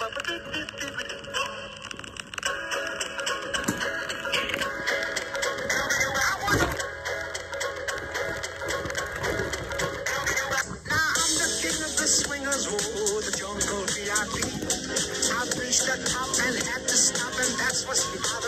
the jungle VIP. I've reached the top and had to stop, and that's what's